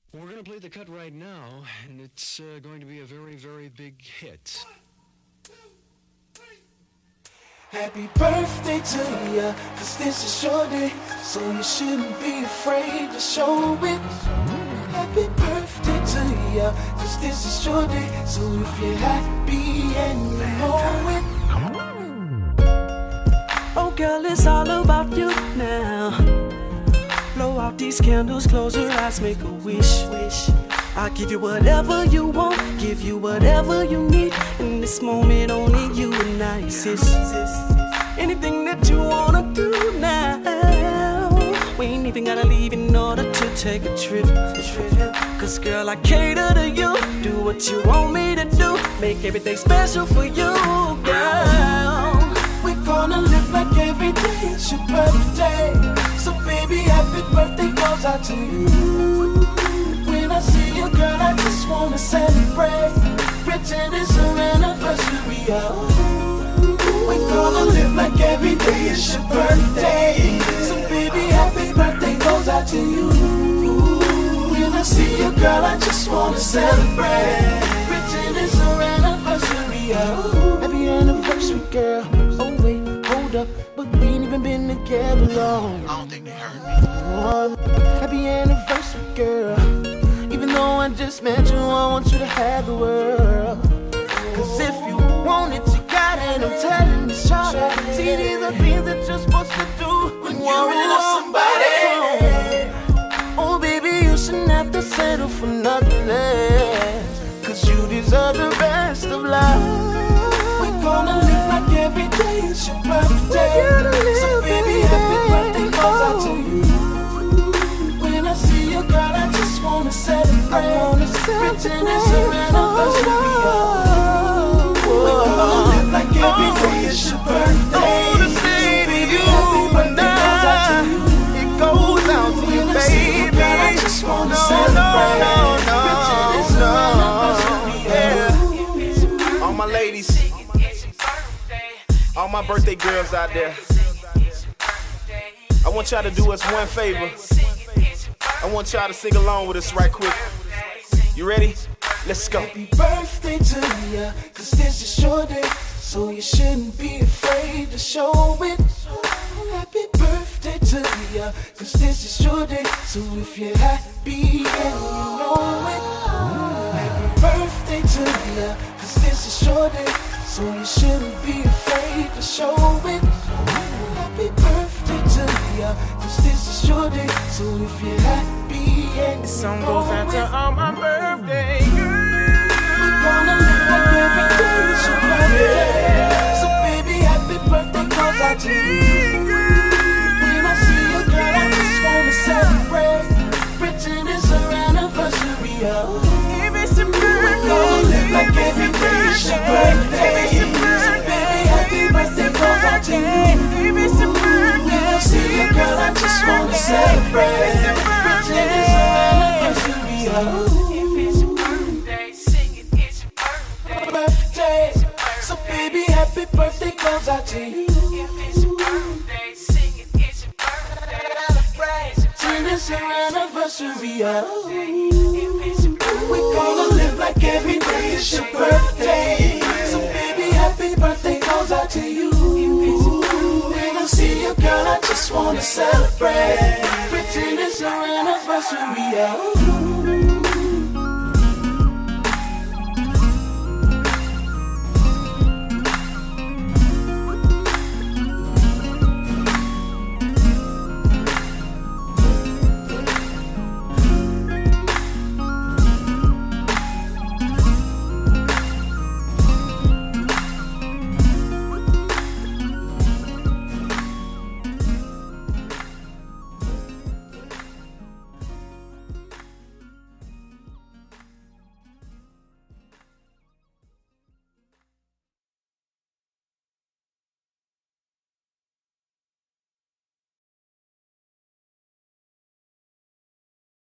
We're going to play the cut right now, and it's going to be a very, very big hit. Happy birthday to ya, 'cause this is your day, so you shouldn't be afraid to show it. Happy birthday to ya, 'cause this is your day, so if you're happy and you know it. Oh girl, it's all about you now. Blow out these candles, close your eyes, make a wish. I'll give you whatever you want, give you whatever you need. In this moment, only you and I exist. Anything that you wanna do now, we ain't even gotta leave in order to take a trip. 'Cause girl, I cater to you, do what you want me to do, make everything special for you, girl. We're gonna live like every day is your birthday, so baby, happy birthday goes out to you. When I see you, girl, I just wanna celebrate, pretend it's our anniversary. We're gonna live like every day is your birthday, so baby, happy birthday goes out to you. When I see you, girl, I just wanna celebrate, pretend it's our anniversary. Happy anniversary, girl. Oh wait, hold up, but we ain't even been together long. I don't think they heard me. Happy anniversary, girl. Even though I just met you, I want you to have the world. 'Cause if you want it, you got it, I'm telling you, shawty. See, these are things that you're supposed to do when you really love somebody. Oh baby, you shouldn't have to settle for nothing less, 'cause you deserve the best of life. We're gonna live like every day is your birthday, so baby, happy birthday goes out to you. When I see you, girl, I just wanna celebrate, pretend it's our anniversary. We're gonna live like every day is your birthday, so baby, happy birthday goes out to you. It goes out to you, When I see you, girl, I baby. just wanna celebrate, pretend it's our anniversary. All my ladies, all my birthday girls out there, I want y'all to do us one favor. I want y'all to sing along with us right quick. You ready? Let's go. Happy birthday to ya, 'cause this is your day, so you shouldn't be afraid to show it. Happy birthday to ya, 'cause this is your day, so if you're happy and you know it. Happy birthday to ya, 'cause this is your day, so you shouldn't be afraid to show it. Happy birthday to ya, 'cause this is your day, so if you're happy and This song goes out to all my birthday girls. we're gonna live like every day is your birthday, so baby, happy birthday goes out to you. When I see you, girl, I just wanna celebrate, pretend it's our anniversary. If it's your birthday, We're gonna live like every day is your birthday, so baby, happy birthday goes out to you. if it's your When I see you, girl, I just wanna celebrate, pretend it's our anniversary. If it's your birthday, sing it, it's your birthday. Birthday, so baby, happy birthday goes out to you. If it's your birthday, sing it, it's your birthday. Till it's our anniversary. If it's your birthday, We're gonna live like every day is your birthday, so baby, happy birthday goes out to you. When I see you, girl, I just wanna celebrate, pretend it's our anniversary.